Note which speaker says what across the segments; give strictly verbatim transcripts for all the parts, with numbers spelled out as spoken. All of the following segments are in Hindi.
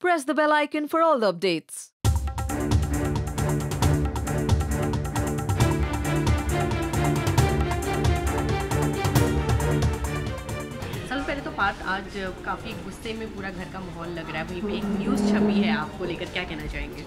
Speaker 1: press the bell icon for all the updates.
Speaker 2: सबसे पहले तो पार्थ आज काफ़ी गुस्से में पूरा घर का माहौल लग रहा है, वहीं पे एक न्यूज़ छपी है आपको लेकर, क्या कहना चाहेंगे?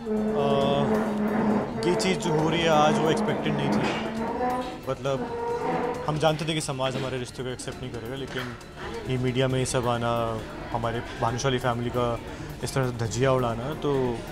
Speaker 3: आ, ये चीज़ जो हो रही है आज वो एक्सपेक्टेड नहीं थी। मतलब हम जानते थे कि समाज हमारे रिश्ते को एक्सेप्ट नहीं करेगा, लेकिन ये मीडिया में ये सब आना, हमारे भानुशाली फैमिली का इस तरह से धजिया उड़ाना, तो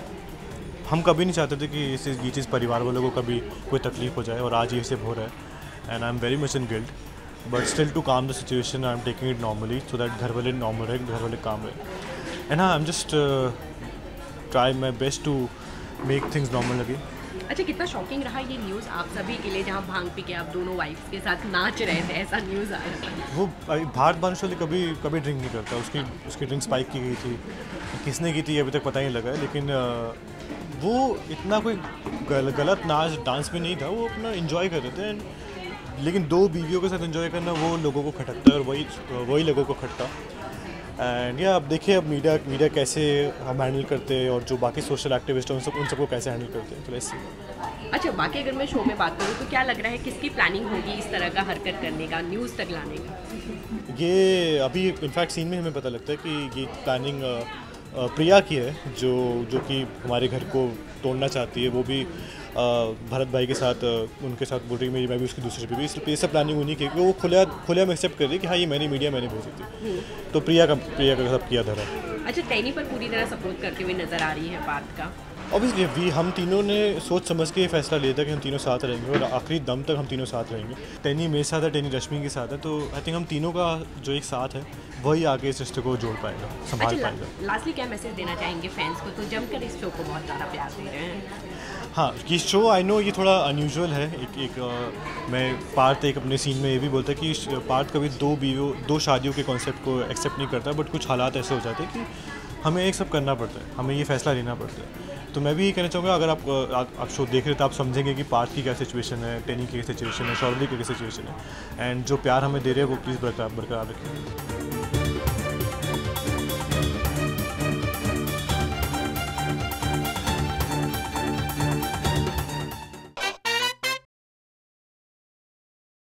Speaker 3: हम कभी नहीं चाहते थे कि इस ये चीज़ परिवार वालों को कभी कोई तकलीफ हो जाए, और आज ये सब हो रहा है। And I am very much in guilt, but still to calm the situation I am taking it normally, so that घर वाले नॉर्मल रहे, घर वाले काम रहे। एंड हाँ, I am just try my best to make things normal लगे।
Speaker 2: अच्छा, कितना शॉकिंग रहा ये न्यूज़ आप सभी के लिए, जहाँ भांग पी के आप दोनों वाइफ्स के साथ नाच रहे थे, ऐसा न्यूज़ आया था।
Speaker 3: वो भारत भानुशाली कभी कभी ड्रिंक नहीं करता, उसकी उसकी ड्रिंक स्पाइक की गई थी, किसने की थी अभी तक पता नहीं लगा है, लेकिन वो इतना कोई गल, गलत नाच डांस भी नहीं था, वो अपना इन्जॉय कर रहे थे। लेकिन दो बीवियों के साथ एंजॉय करना वो लोगों को खटकता है, और वही वही लोगों को खटका। एंड या अब देखिए अब मीडिया मीडिया कैसे हम हैंडल करते हैं, और जो बाकी सोशल एक्टिविस्ट हैं उन सब उन सबको कैसे हैंडल करते हैं, तो ऐसे।
Speaker 2: अच्छा, बाकी अगर मैं शो में बात करूँ तो क्या लग रहा है किसकी प्लानिंग होगी इस तरह का हरकत करने का, न्यूज़ तक लाने का?
Speaker 3: ये अभी इनफैक्ट सीन में हमें पता लगता है कि ये प्लानिंग प्रिया की है, जो जो कि हमारे घर को तोड़ना चाहती है। वो भी भरत भाई के साथ उनके साथ बोल रही मेरी मैं भी उसकी दूसरी बीवी, इसलिए ये सब प्लानिंग होनी की, वो खुले खुले में एक्सेप्ट कर रही कि हाँ ये मैंने मीडिया मैंने भेजी थी, तो प्रिया का प्रिया का सब किया धरा।
Speaker 2: अच्छा, टैनी पर पूरी तरह सपोर्ट करते हुए नजर आ रही है पार्थ का।
Speaker 3: ऑब्वियसली वी हम तीनों ने सोच समझ के ये फैसला लिया था कि हम तीनों साथ रहेंगे, और आखिरी दम तक हम तीनों साथ रहेंगे। टैनी मेरे साथ है, टैनी रश्मि के साथ है, तो आई थिंक हम तीनों का जो एक साथ है वही आगे इस रिश्ते को जोड़ पाएगा, संभाल
Speaker 2: अच्छा,
Speaker 3: पाएगा।
Speaker 2: लास्टली क्या मैसेज देना चाहेंगे फैंस को, तो जमकर इस शो को बहुत सारा प्यार दे रहे हैं?
Speaker 3: हाँ, ये शो आई नो ये थोड़ा अनयूजुअल है। एक एक आ, मैं पार्थ एक अपने सीन में ये भी बोलता है कि पार्थ कभी दो बीवियों दो शादियों के कॉन्सेप्ट को एक्सेप्ट नहीं करता, बट कुछ हालात ऐसे हो जाते हैं कि हमें एक सब करना पड़ता है, हमें ये फैसला लेना पड़ता है। तो मैं भी ये कहना चाहूँगा, अगर आप आप, आप शो देख रहे तो आप समझेंगे कि पार्थ की क्या सिचुएशन है, टैनी की क्या सिचुएशन है, शौर्य की क्या सिचुएशन है, एंड जो प्यार हमें दे रहे हैं वो प्लीज़ बरकरार बरकरार रखें।